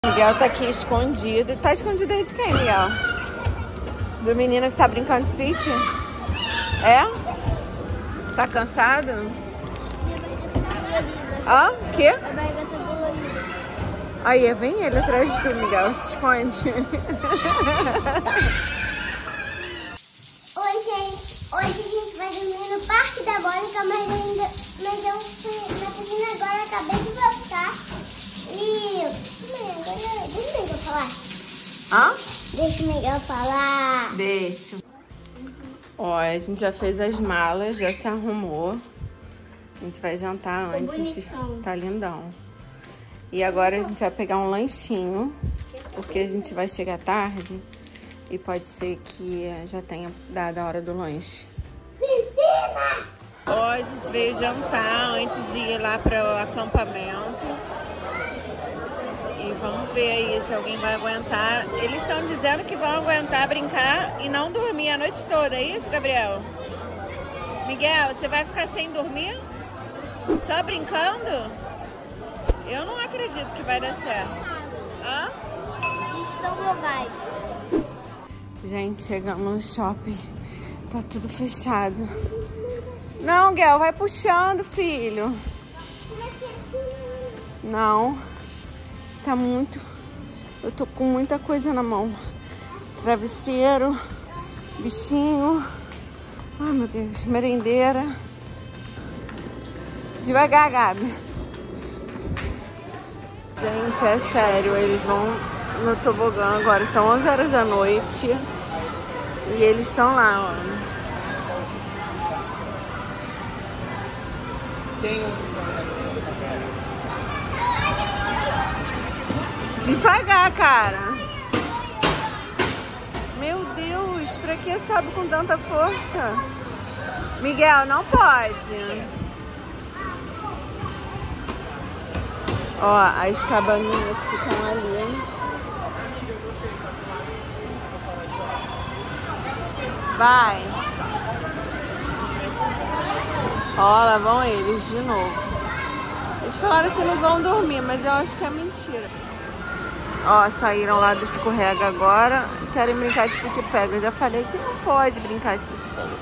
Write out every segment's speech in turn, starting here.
Miguel tá aqui escondido. Tá escondido aí de quem, Miguel? Do menino que tá brincando de pique? É? Tá cansado? Ah, o quê? A barriga tá dolorida. Aí, vem ele atrás de tu, Miguel. Se esconde. Oi, gente. Hoje a gente vai dormir no Parque da Mônica, mas eu fui na piscina agora, acabei de voltar. E... Agora, deixa o Miguel falar. Hã? Deixa o Miguel falar. Deixa. Ó, a gente já fez as malas, já se arrumou. A gente vai jantar Tá antes. bonitão. Tá lindão. E agora a gente vai pegar um lanchinho, porque a gente vai chegar tarde e pode ser que já tenha dado a hora do lanche. Piscina! Ó, a gente veio jantar antes de ir lá para o acampamento. E vamos ver aí se alguém vai aguentar. Eles estão dizendo que vão aguentar brincar e não dormir a noite toda. É isso, Gabriel? Miguel, você vai ficar sem dormir? Só brincando? Eu não acredito que vai dar certo. Hã? Estão legais. Gente, chegamos no shopping. Tá tudo fechado. Não, Guel, vai puxando, filho. Não. Tá muito... Eu tô com muita coisa na mão. Travesseiro, bichinho. Ai, meu Deus. Merendeira. Devagar, Gabi. Gente, é sério. Eles vão no tobogã agora. São 11 horas da noite. E eles estão lá, ó. Devagar, cara. Meu Deus, pra que sobe com tanta força? Miguel, não pode. Ó, as cabaninhas ficam ali. Vai. Ó, lá vão eles de novo. Eles falaram que não vão dormir, mas eu acho que é mentira. Ó, saíram lá do escorrega agora. Querem brincar de pique-pega. Já falei que não pode brincar de pique-pega.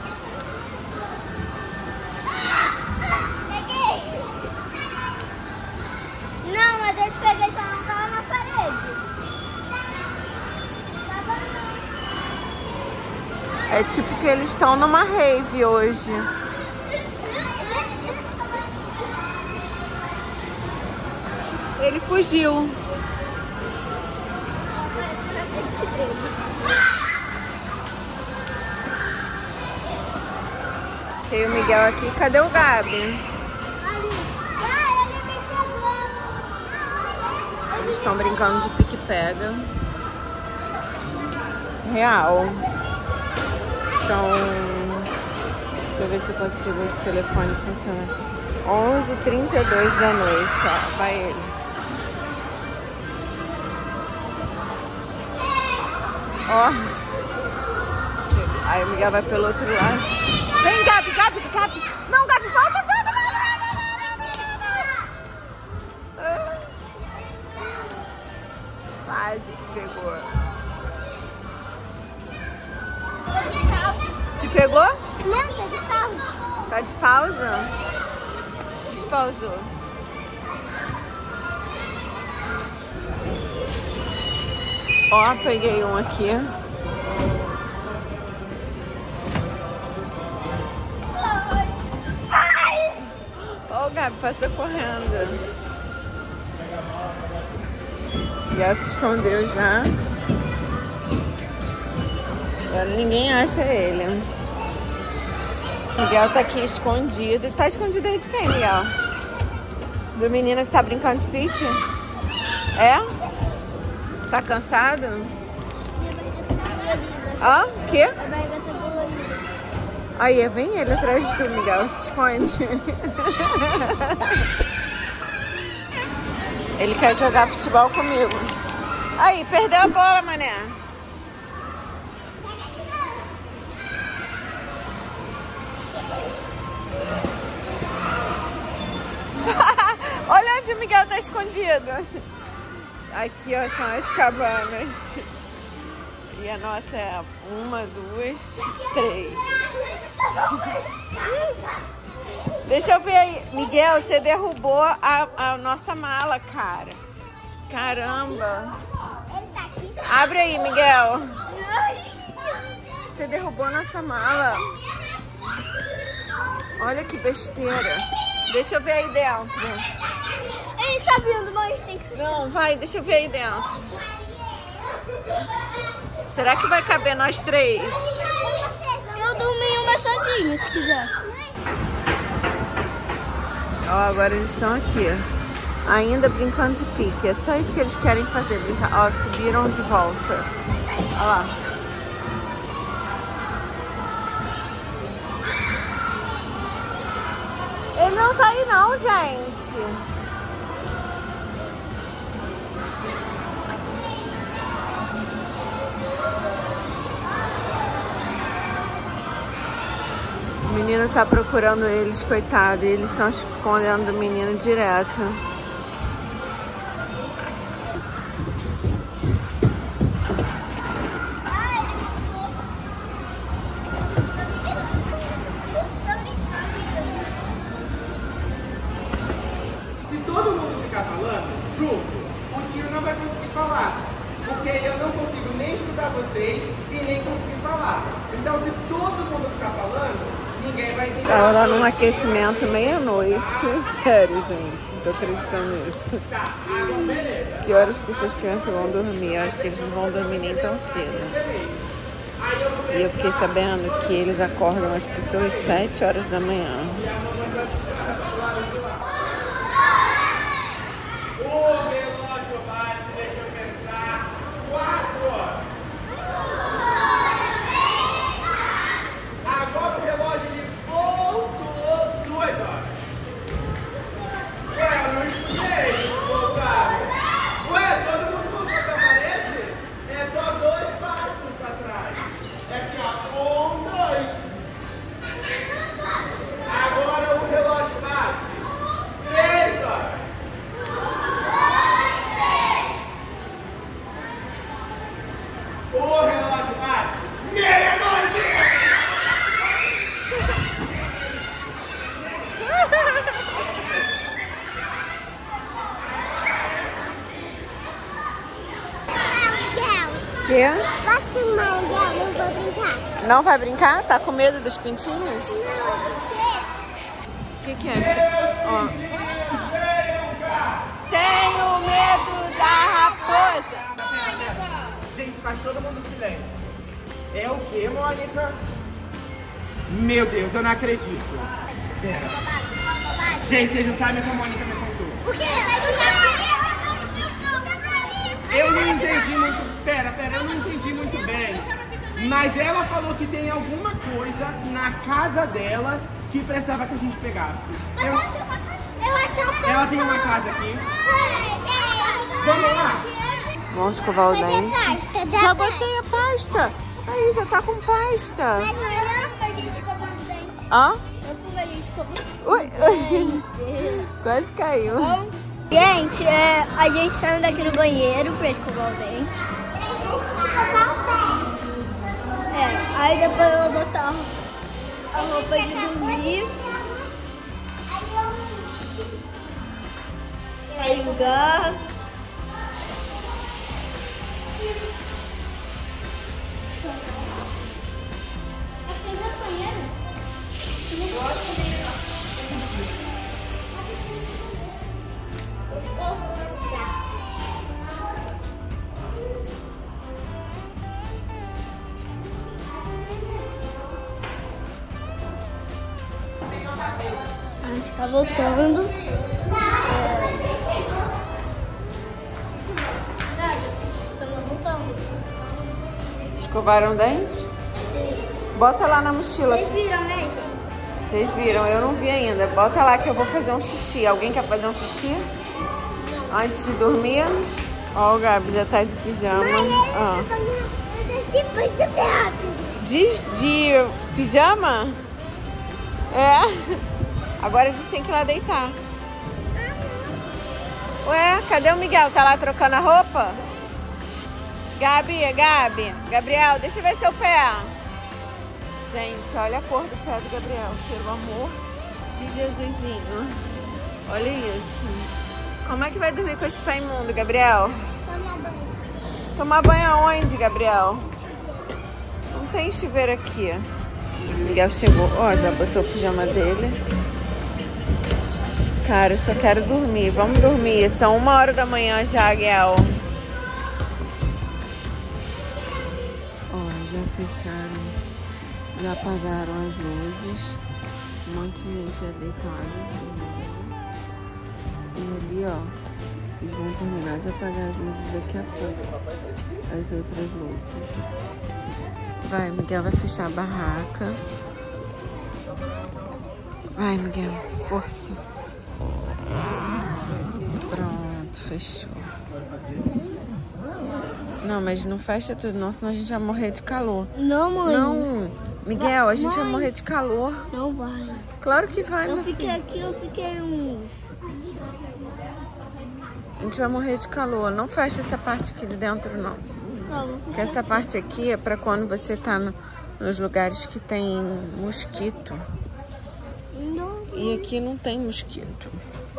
Não, mas eu te peguei só não tava na parede. É tipo que eles estão numa rave hoje. Ele fugiu. Achei o Miguel aqui. Cadê o Gabi? Eles estão brincando de pique-pega. Real. São... Deixa eu ver se eu consigo esse telefone funcionar. 11h32 da noite, ó. Vai ele. Ó. Aí o Miguel vai pelo outro lado. Vem, Gabi, Gabi, Gabi. Não, Gabi, volta, volta, volta. Quase que pegou. Te pegou? Não, tá de pausa. Tá de pausa? Despausou. Ó, peguei um aqui. Ó, o Gabi passou correndo. Já se escondeu já. Agora ninguém acha ele. Miguel tá aqui escondido. Tá escondido aí de quem, Miguel? Do menino que tá brincando de pique? É? Tá cansado? Minha barriga tá dolorida. Hã? O quê? A barriga tá dolorida. Aí, vem ele atrás de tu, Miguel. Se esconde. Ele quer jogar futebol comigo. Aí, perdeu a bola, mané. Olha onde o Miguel tá escondido. Aqui, ó, são as cabanas. E a nossa é 1, 2, 3. Deixa eu ver aí. Miguel, você derrubou a nossa mala, cara. Caramba. Ele tá aqui. Abre aí, Miguel. Você derrubou a nossa mala. Olha que besteira. Deixa eu ver aí dentro. Ele tá vindo, mas tem que... Não, vai, deixa eu ver aí dentro. Será que vai caber nós 3? Eu durmo em uma sozinha, se quiser. Ó, agora eles estão aqui, ainda brincando de pique. É só isso que eles querem fazer, brincar. Ó, subiram de volta. Ó lá. Ele não tá aí não, gente. O menino tá procurando eles, coitado. E eles estão escondendo do menino direto. Se todo mundo ficar falando junto, o tio não vai conseguir falar. Porque eu não consigo nem escutar vocês e nem conseguir falar. Então, se todo mundo ficar falando, ninguém vai entender. Tava lá num aquecimento meia-noite. Sério, gente. Não tô acreditando nisso. Tá, agora beleza. Que horas que essas crianças vão dormir? Eu acho que eles não vão dormir nem tão cedo. Aí eu vou E eu fiquei sabendo que eles acordam as pessoas 7 horas da manhã. O relógio bate, deixa eu pensar. 4 horas. Agora o relógio ele voltou 2 horas. Ué, eu não escutei. Voltaram. Ué, todo mundo voltou pra parede? É só 2 passos pra trás. É assim, ó. 1, 2. Agora o relógio bate. 3 horas. O relógio bate. Meia-noite! Quê? Posso filmar, não vou brincar. Não vai brincar? Tá com medo dos pintinhos? Não, O que é? Ó. Tenho medo da raposa. Gente, faz todo mundo silêncio. É o que, Mônica? Meu Deus, eu não acredito. Pera. Gente, vocês não sabem o que a Mônica me contou. por quê? Eu não entendi muito. Pera, eu não entendi muito bem. Mas ela falou que tem alguma coisa na casa dela que precisava que a gente pegasse. Ela tem uma casa aqui. Vamos lá? Vamos escovar o dente. Já botei a pasta. Aí, já tá com pasta. Hã? Ui, ui. Quase caiu. Gente, a gente saiu daqui no banheiro pra escovar o dente. Aí depois eu vou botar a roupa de dormir. Aí lugar. A gente tá voltando. Estamos voltando. Escovaram o dente? Bota lá na mochila. Vocês viram, né, gente? Vocês viram, eu não vi ainda. Bota lá que eu vou fazer um xixi. Alguém quer fazer um xixi? Antes de dormir? Ó, o Gabi já tá de pijama. Ó. Foi super rápido. De pijama? É. Agora a gente tem que ir lá deitar. Ué, cadê o Miguel? Tá lá trocando a roupa? Gabi, Gabriel, deixa eu ver seu pé. Gente, olha a cor do pé do Gabriel, pelo amor de Jesusinho. Olha isso. Como é que vai dormir com esse pé imundo, Gabriel? Tomar banho. Tomar banho aonde, Gabriel? Não tem chuveiro aqui. Miguel chegou, ó, já botou o pijama dele. Cara, eu só quero dormir. Vamos dormir. São 1h da manhã já, Miguel. Ó, já fecharam. Já apagaram as luzes. Um monte de gente já deitada. E ali, ó, eles vão terminar de apagar as luzes daqui a pouco. As outras luzes. Vai, Miguel vai fechar a barraca. Vai, Miguel, força. Pronto, fechou. Não, mas não fecha tudo não, senão a gente vai morrer de calor. Não, mãe. Não, Miguel, a gente vai morrer de calor. Não vai. Claro que vai, meu filho. Eu fiquei uns... A gente vai morrer de calor. Não fecha essa parte aqui de dentro, não. Porque essa parte aqui é pra quando você tá nos lugares que tem mosquito. Não. E aqui não tem mosquito.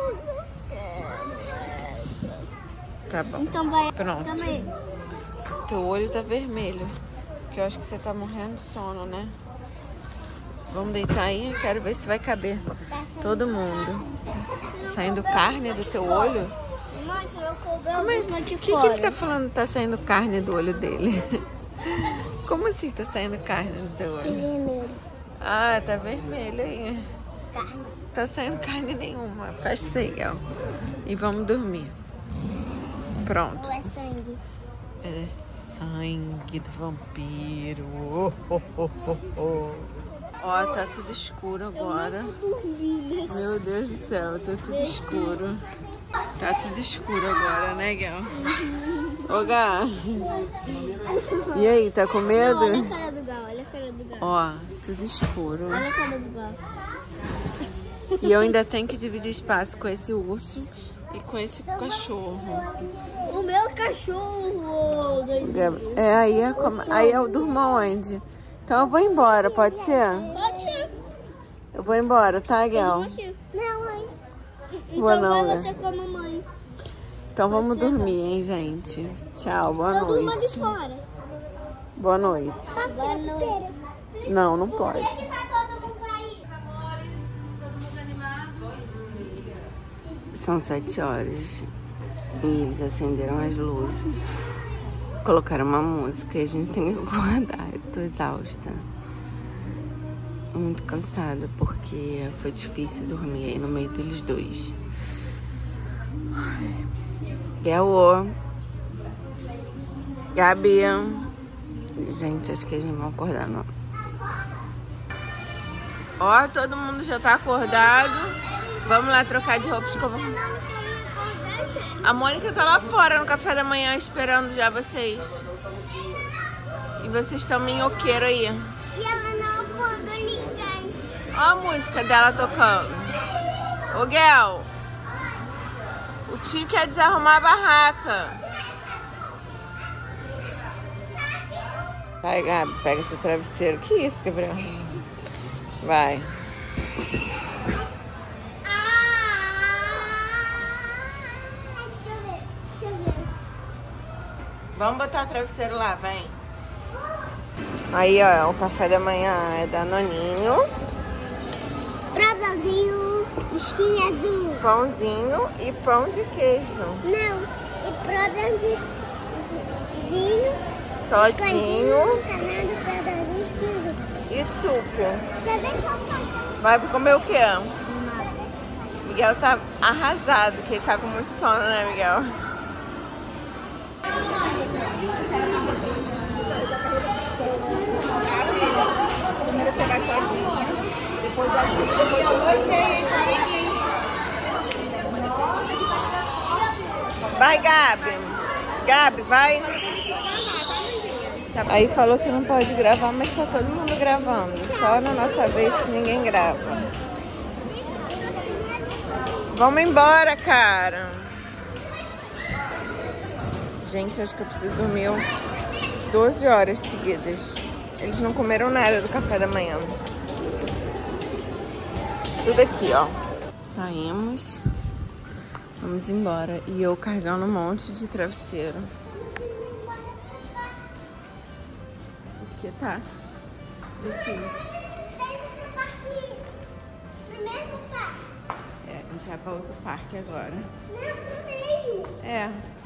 Tá bom. Então vai. Pronto. Também. Teu olho tá vermelho. Porque eu acho que você tá morrendo de sono, né? Vamos deitar aí? Quero ver se vai caber todo mundo. Saindo carne do teu olho? Mãe, se eu couber, Como é? eu vou aqui O que fora. ele tá falando que tá saindo carne do olho dele? Como assim tá saindo carne do seu olho? Vermelho. Ah, tá vermelho aí. Carne. Tá saindo carne nenhuma. Fecha isso aí, ó. E vamos dormir. Pronto. Ou é sangue? É sangue do vampiro. Oh, oh, oh, oh, oh. Ó, tá tudo escuro agora. Meu Deus do céu, tá tudo escuro. Tá tudo escuro agora, né, Gal? Ô, Gal. E aí, tá com medo? Olha a cara do Gal, olha a cara do Gal. Ó, tudo escuro. Olha a cara do Gal. E eu ainda tenho que dividir espaço com esse urso e com esse cachorro. O meu cachorro! É, aí eu durmo onde? Então eu vou embora, pode ser? Pode ser. Eu vou embora, tá, Gal? Não, mãe. Boa Então não, vai né? você com a mamãe. Então vamos dormir, hein, gente? Tchau, boa Eu durmo ali noite. fora. Boa noite. Boa noite. Não, não pode. São 7 horas e eles acenderam as luzes, colocaram uma música e a gente tem que acordar. Eu tô exausta, muito cansada porque foi difícil dormir aí no meio deles dois. Gaô, Gabi, gente, acho que eles não vão acordar não. Ó, todo mundo já tá acordado. Vamos lá trocar de roupa. A Mônica tá lá fora no café da manhã esperando já vocês. E vocês estão minhoqueiro aí. E ela não acordou ninguém. Ó a música dela tocando. Ô, Gel, o tio quer desarrumar a barraca. Vai, Gabi, pega seu travesseiro. Que isso, Gabriel? Vai. Vamos botar o travesseiro lá, vem. Aí, ó, o café da manhã é Danoninho. Prodãozinho, esquinha azul. Pãozinho e pão de queijo. Não, e prodãozinho, Todinho canado, prodãozinho, esquinha. e suco. Você deixa eu falar. Vai comer o quê? Miguel tá arrasado, que ele tá com muito sono, né, Miguel? Primeiro você vai sozinha, depois ajuda, depois você. Vai, Gabi. Gabi, vai. Aí falou que não pode gravar, mas tá todo mundo gravando. Só na nossa vez que ninguém grava. Vamos embora, cara. Gente, acho que eu preciso dormir 12 horas seguidas. Eles não comeram nada do café da manhã. Tudo aqui, ó. Saímos. Vamos embora. E eu carregando um monte de travesseiro. Porque tá difícil. É, a gente vai pra outro parque agora. Não, mesmo. É.